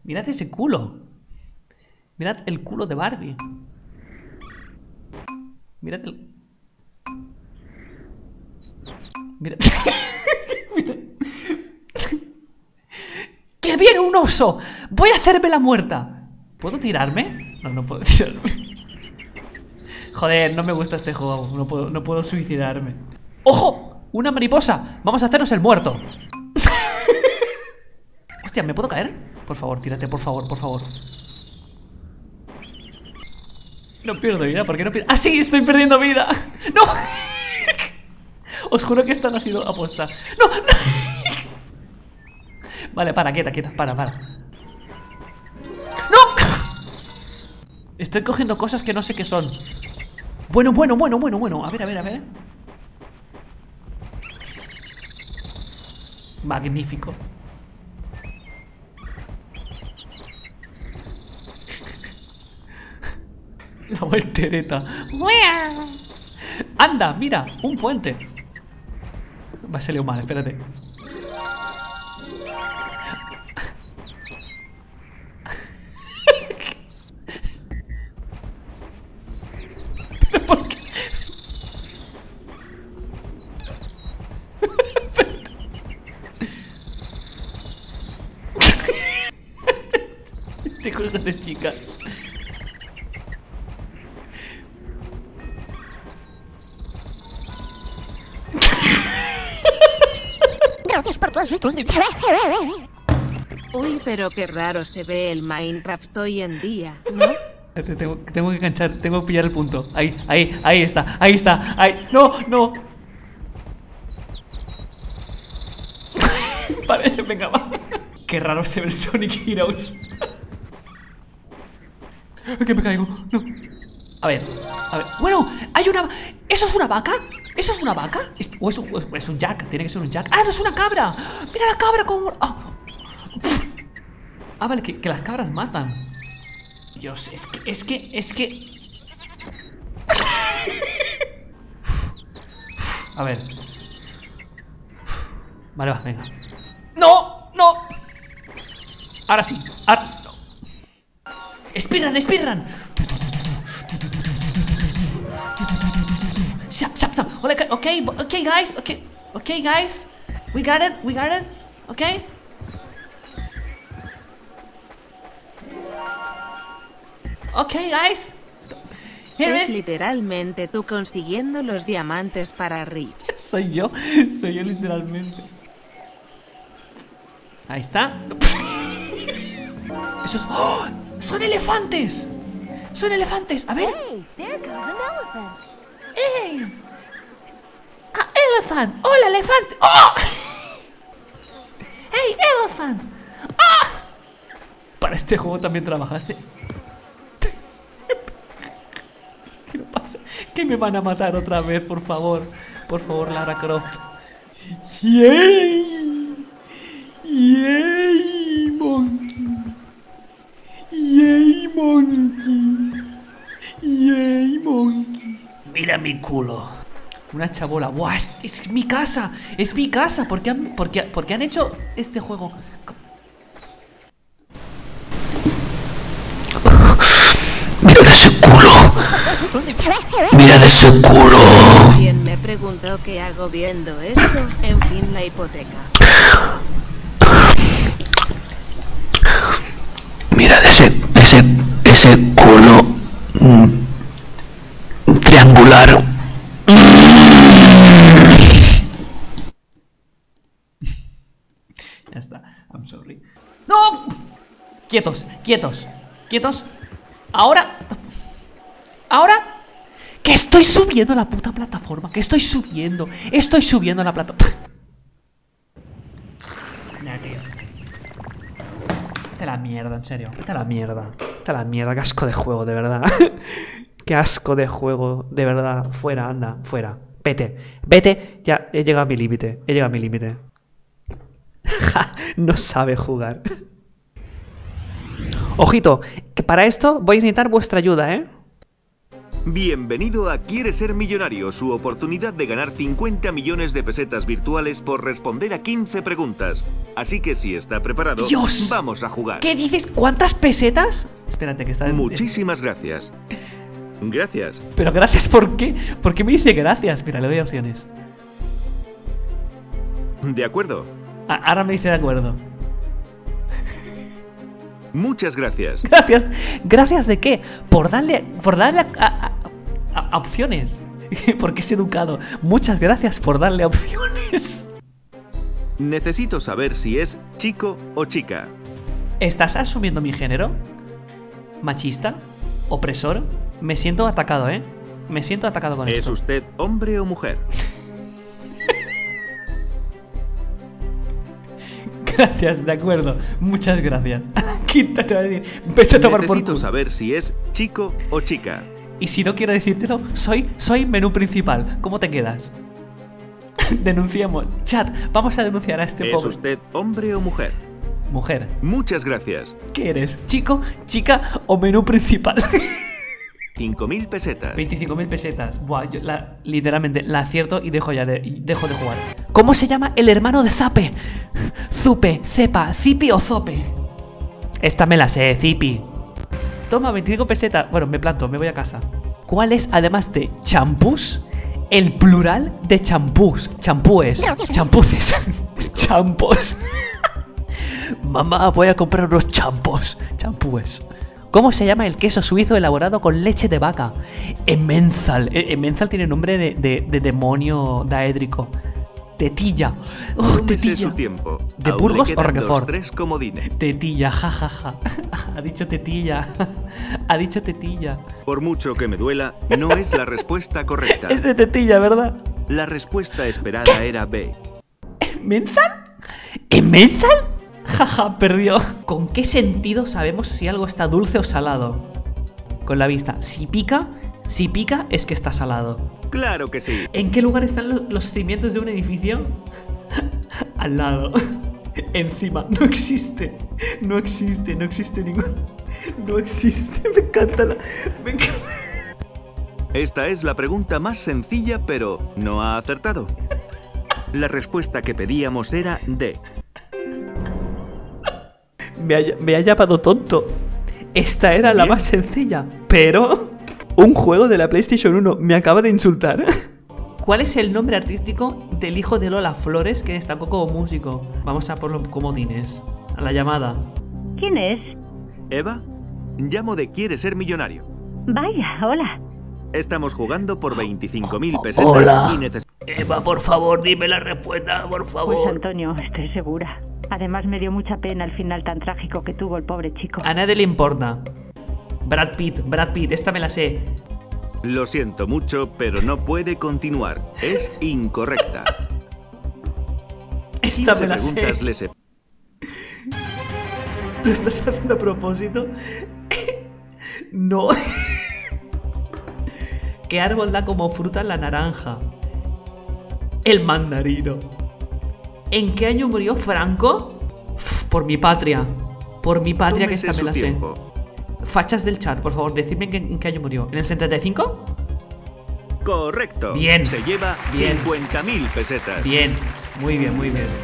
Mirad ese culo. Mirad el culo de Barbie. Mirad el... Mirad... Mirad... ¡Que viene un oso! ¡Voy a hacerme la muerta! ¿Puedo tirarme? No, no puedo tirarme. Joder, no me gusta este juego. No puedo suicidarme. ¡Ojo! ¡Una mariposa! Vamos a hacernos el muerto. Hostia, ¿me puedo caer? Por favor, tírate, por favor, por favor. No pierdo vida, ¿por qué no pierdo? ¡Ah, sí! ¡Estoy perdiendo vida! ¡No! Os juro que esta no ha sido apuesta. ¡No! ¡No! Vale, para, quieta, para. ¡No! Estoy cogiendo cosas que no sé qué son. Bueno. A ver. Magnífico. La voltereta. Anda, mira, un puente. Me ha salido mal, espérate. ¿Pero por qué? Este juego de chicas. Gracias por todos estos... Uy, pero qué raro se ve el Minecraft hoy en día, ¿no? Tengo que enganchar, tengo que pillar el punto. Ahí está. No. Vale, venga, va. Qué raro se ve el Sonic Heroes. Que me caigo, no. A ver. Bueno, hay una... ¿Eso es una vaca? ¿Eso es una vaca? ¿O es un jack? Tiene que ser un jack. ¡Ah, no, es una cabra! ¡Mira la cabra como... Ah, vale, que las cabras matan. Dios, es que... A ver. Vale, va, venga. ¡No! Ahora sí. No. ¡Speedrun! Shap. Okay, guys. Okay, guys. We got it. Okay. Okay, guys. Here Es it is. literalmente tú consiguiendo los diamantes para Rich. Soy yo literalmente. Ahí está. Esos... ¡Oh! ¡Son elefantes! A ver. Hey, there goes an elephant. ¡Ey! ¡Ah, elephant! ¡Hola, elefante! ¡Oh! ¡Hey, elephant! ¡Ah! Para este juego también trabajaste. ¿Qué me pasa? Que me van a matar otra vez, por favor. Por favor, Lara Croft. ¡Yay! ¡Yay, monkey! Mira mi culo. Una chabola. ¡Buah! Es mi casa. Es mi casa. ¿Por qué han hecho este juego? Mira de ese culo. Quien me preguntó qué hago viendo esto, en fin, la hipoteca. Mira de ese culo triangular. Ya está. I'm sorry. ¡No! Quietos. Ahora. Que estoy subiendo a la puta plataforma. Estoy subiendo a la plataforma. Nah, tío. Vete a la mierda, en serio. Vete a la mierda. Qué asco de juego, de verdad. Qué asco de juego, de verdad. Fuera, anda, fuera. Vete. Ya, he llegado a mi límite. No sabe jugar. Ojito, que para esto voy a necesitar vuestra ayuda, ¿eh? Bienvenido a ¿Quieres ser millonario? Su oportunidad de ganar 50 millones de pesetas virtuales por responder a 15 preguntas. Así que si está preparado, ¡Dios! vamos a jugar. ¿Qué dices? ¿Cuántas pesetas? Espérate, que está en... Muchísimas gracias. Gracias. Pero gracias, ¿por qué? ¿Por qué me dice gracias? Mira, le doy opciones. De acuerdo. Ahora me dice de acuerdo. Muchas gracias. Gracias. ¿Gracias de qué? Por darle a opciones. Porque es educado. Muchas gracias por darle opciones. Necesito saber si es chico o chica. ¿Estás asumiendo mi género? ¿Machista? ¿Opresor? Me siento atacado, ¿eh? Me siento atacado con ¿Es esto. usted hombre o mujer? Gracias, de acuerdo. Muchas gracias. Quítate, va a decir. Vete a tomar por Necesito culo. saber si es chico o chica. Y si no quiero decírtelo, soy menú principal. ¿Cómo te quedas? Denunciamos. Chat, vamos a denunciar a este ¿Es pobre. usted hombre o mujer? Mujer. Muchas gracias. ¿Qué eres? ¿Chico, chica o menú principal? 5.000 pesetas. 25.000 pesetas. Buah, yo literalmente la acierto y dejo de jugar. ¿Cómo se llama el hermano de Zape? Zupe, Cepa, Zipi o Zope. Esta me la sé, Zipi. Toma, 25 pesetas. Bueno, me planto, me voy a casa. ¿Cuál es, además de champús, el plural de champús? Champúes. Champuces. Champús. Mamá, voy a comprar unos champús. Champúes. ¿Cómo se llama el queso suizo elaborado con leche de vaca? Emmental. Emmental tiene nombre de demonio daédrico. Tetilla. Oh, Tómese tetilla. su tiempo. ¿De Aún Burgos le o quedan Roquefort? los 3 comodines. Tetilla, jajaja. Ha dicho tetilla. Ha dicho tetilla. Por mucho que me duela, no es la respuesta correcta. Es de tetilla, ¿verdad? La respuesta esperada era B. ¿Mental? ¿Emmental? Jaja, perdió. ¿Con qué sentido sabemos si algo está dulce o salado? Con la vista. Si pica es que está salado. Claro que sí. ¿En qué lugar están los cimientos de un edificio? Al lado. Encima. No existe. No existe ningún. No existe. Me encanta Me encanta. Esta es la pregunta más sencilla, pero no ha acertado. La respuesta que pedíamos era D. Me ha llamado tonto. Esta era la Bien. más sencilla. Pero un juego de la PlayStation 1 me acaba de insultar. ¿Cuál es el nombre artístico del hijo de Lola Flores que destacó como músico? Vamos a por los comodines. A la llamada. ¿Quién es? Eva, llamo de ¿Quieres ser millonario? Vaya, hola. Estamos jugando por 25.000 pesetas Hola. y necesitamos... Eva, por favor, dime la respuesta, por Pues favor. Antonio, estoy segura. Además me dio mucha pena el final tan trágico que tuvo el pobre chico. A nadie le importa. Brad Pitt, esta me la sé. Lo siento mucho, pero no puede continuar. Es incorrecta. Esta 15 me la sé. preguntas le se... ¿Lo estás haciendo a propósito? No. ¿Qué árbol da como fruta la naranja? El mandarino. ¿En qué año murió Franco? Por mi patria. Por mi patria, que Tómese esta me su la sé. tiempo. Fachas del chat, por favor, decidme en qué año murió. ¿En el 75? Correcto. Bien. Se lleva Bien. 50.000 pesetas. Bien, muy bien, muy bien.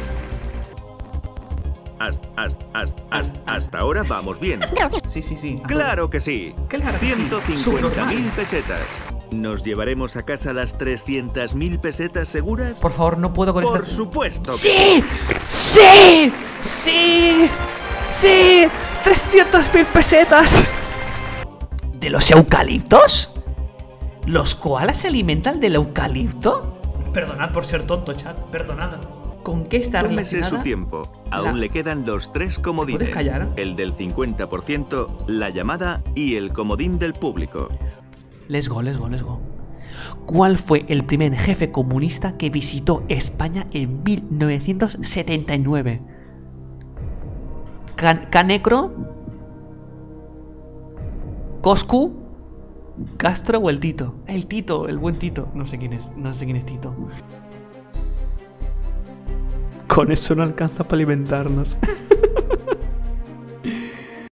Hasta ahora vamos bien. Sí. Claro que sí. Claro que sí. 150.000 Subnormal. pesetas. ¿Nos llevaremos a casa las 300.000 pesetas seguras? Por favor, no puedo con Por esta... supuesto. que ¡Sí! ¡Sí! ¡Sí! ¡Sí! ¡300.000 pesetas! ¿De los eucaliptos? ¿Los koalas se alimentan del eucalipto? Perdonad por ser tonto, chat. Perdonad. ¿Con qué está Tómese relacionada? su tiempo. la- Aún le quedan los 3 comodines. ¿Puedes callar? El del 50%, la llamada y el comodín del público. Let's go. ¿Cuál fue el primer jefe comunista que visitó España en 1979? ¿Canecro? ¿Coscu? ¿Castro o el Tito? El Tito, el buen Tito. No sé quién es Tito. Con eso no alcanza para alimentarnos.